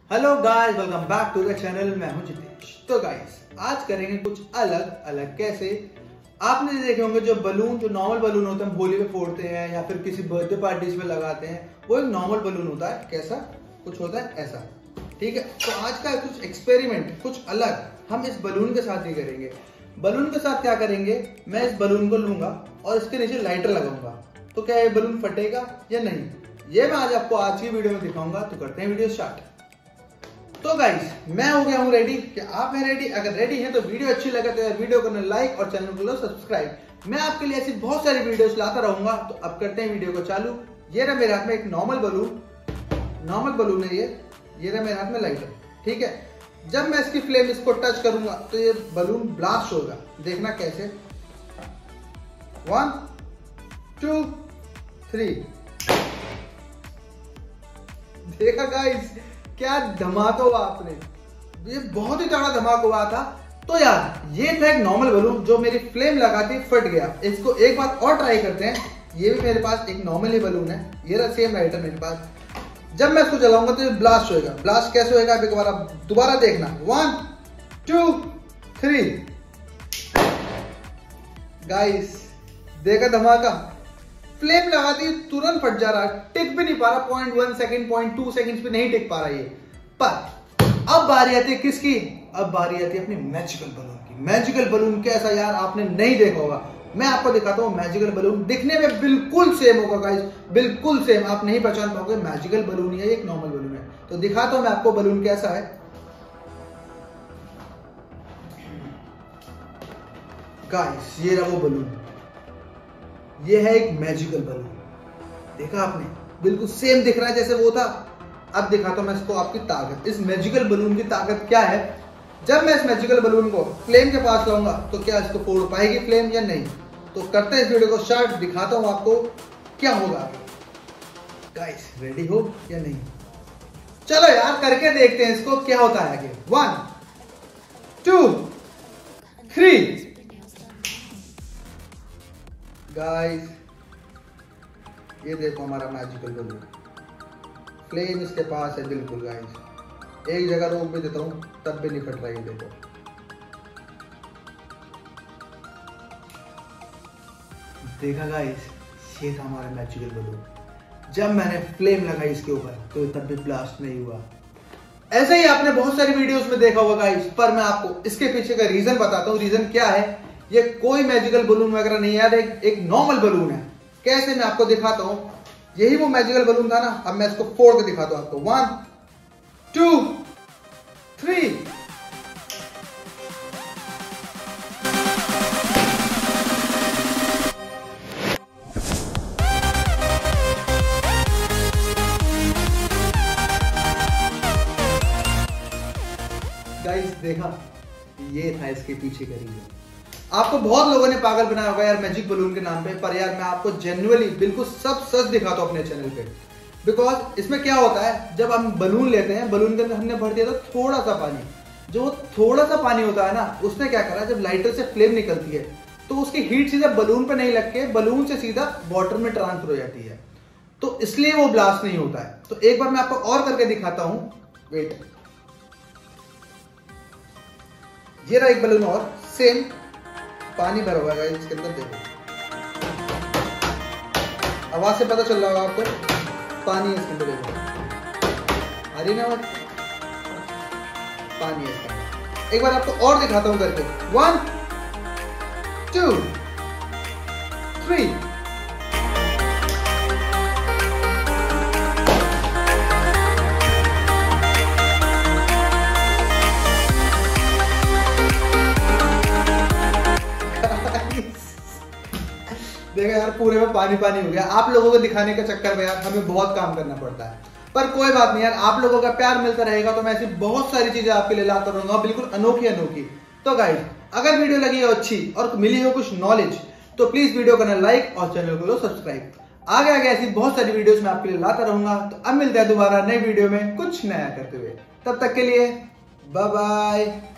Hello guys, welcome back to the channel. मैं हूं जितेश। तो गाइस, आज करेंगे कुछ अलग। कैसे आपने देखे होंगे जो बलून, जो नॉर्मल बलून होते हैं हम होली पे फोड़ते हैं या फिर किसी बर्थडे पार्टीज में लगाते हैं, वो एक नॉर्मल बलून होता है। कैसा कुछ होता है ऐसा, ठीक है। तो आज का कुछ एक्सपेरिमेंट कुछ अलग हम इस बलून के साथ ही करेंगे। बलून के साथ क्या करेंगे, मैं इस बलून को लूंगा और इसके नीचे लाइटर लगाऊंगा। तो क्या ये बलून फटेगा या नहीं, ये मैं आज आपको आज की वीडियो में दिखाऊंगा। तो करते हैं वीडियो स्टार्ट। तो गाइस, मैं हो गया हूं रेडी। क्या आप हैं रेडी? अगर रेडी हैं तो वीडियो अच्छी लगे तो यार वीडियो करना लाइक और चैनल को सब्सक्राइब। मैं आपके लिए ऐसी बहुत सारी वीडियोस लाता रहूंगा। तो अब करते हैं वीडियो को चालू। ये रहा मेरे हाथ में एक नॉर्मल बलून है। ये रहा मेरे हाथ में लाइटर, ठीक है। जब मैं इसकी फ्लेम इसको टच करूंगा तो ये बलून ब्लास्ट होगा। देखना कैसे। 1 2 3। देखा गाइस, क्या धमाका हुआ आपने। ये बहुत ही तगड़ा धमाका हुआ था। तो यार, ये था एक नॉर्मल बलून जो मेरी फ्लेम लगाती फट गया। इसको एक बार और ट्राई करते हैं। ये भी मेरे पास एक नॉर्मल ही बलून है। ये रहा सेम लाइटर मेरे पास। जब मैं इसको जलाऊंगा तो ये ब्लास्ट होएगा। ब्लास्ट कैसे होएगा अब एक बार आप दोबारा देखना। 1 2 3। गाइस, देखा धमाका। फ्लेम लगाती तुरंत फट जा रहा है, टिक भी नहीं पा रहा। 0.1 सेकंड 0.2 सेकंड्स पे नहीं टिक पा रहा ये। पर अब बारी आती है किसकी? अब बारी आती है अपनी मैजिकल बलून की। मैजिकल बलून कैसा यार आपने नहीं देखा होगा। मैं आपको दिखाता हूँ मैजिकल बलून। दिखने में बिल्कुल सेम होगा गाइस, बिल्कुल सेम। आप नहीं पहचान पाओगे मैजिकल बलून ही है, एक नॉर्मल बलून है। तो दिखाता हूं मैं आपको बलून कैसा है। गाइस, ये रहा वो बलून। ये है एक मैजिकल बलून। देखा आपने, बिल्कुल सेम दिख रहा है जैसे वो था। अब दिखाता हूं मैं इसको आपकी ताकत। इस मैजिकल बलून की ताकत क्या है। जब मैं इस मैजिकल बलून को फ्लेम के पास लाऊंगा तो क्या इसको फोड़ पाएगी फ्लेम या नहीं। तो करते हैं इस वीडियो को स्टार्ट। दिखाता हूं आपको क्या होगा। गाइस, रेडी हो या नहीं? चलो यार, करके देखते हैं इसको क्या होता है आगे। 1 2 3। गाइस, ये देखो हमारा मैजिकल बलून। फ्लेम इसके पास है बिल्कुल गाइस। एक जगह रोक भी देता हूं तब भी नहीं फट रहा। ये देखो, देखा गाइस, ये था हमारा मैजिकल बलून। जब मैंने फ्लेम लगाई इसके ऊपर तो तब भी ब्लास्ट नहीं हुआ। ऐसे ही आपने बहुत सारी वीडियोस में देखा होगा गाइस, पर मैं आपको इसके पीछे का रीजन बताता हूँ। रीजन क्या है, ये कोई मैजिकल बलून वगैरह नहीं है, एक नॉर्मल बलून है। कैसे, मैं आपको दिखाता हूं। यही वो मैजिकल बलून था ना। अब मैं इसको फोड़ के दिखाता हूं आपको। 1 2 3। गाइस, देखा, ये था इसके पीछे का रीजन। आपको बहुत लोगों ने पागल बनाया होगा यार मैजिक बलून के नाम पे, पर यार मैं आपको जेन्युइनली बिल्कुल सब सच दिखाता हूं अपने चैनल पे। बिकॉज इसमें क्या होता है, जब हम बलून लेते हैं, बलून के अंदर हमने भर दिया था थोड़ा सा पानी। जो थोड़ा सा पानी होता है ना, उसने क्या करा, जब लाइटर से फ्लेम निकलती है तो उसकी हीट सीधा बलून पे नहीं लग के बलून से सीधा वाटर में ट्रांसफर हो जाती है। तो इसलिए वो ब्लास्ट नहीं होता है। तो एक बार मैं आपको और करके दिखाता हूं। वेट, ये रहा एक बलून और सेम पानी भरा हुआ है इसके अंदर। देखो, आवाज से पता चल रहा होगा आपको, पानी है इसके अंदर। देखो, हरी ना पानी है इसके अंदर। एक बार आपको और दिखाता हूं करके। 1 2 3। देखा यार, पूरे में पानी पानी हो गया। आप लोगों को दिखाने के चक्कर में यार हमें बहुत काम करना पड़ता है, पर कोई बात नहीं यार। आप लोगों का प्यार मिलता रहेगा तो मैं ऐसी बहुत सारी चीजें आपके लिए लाता रहूंगा, बिल्कुल अनोखी। तो गाइस, अगर वीडियो लगी हो अच्छी और मिली हो कुछ नॉलेज तो प्लीज वीडियो करना लाइक और चैनल को सब्सक्राइब। आगे ऐसी बहुत सारी वीडियोस मैं आपके लिए लाता रहूंगा। तो अब मिलते हैं दोबारा नई वीडियो में कुछ नया करते हुए। तब तक के लिए बाय बाय।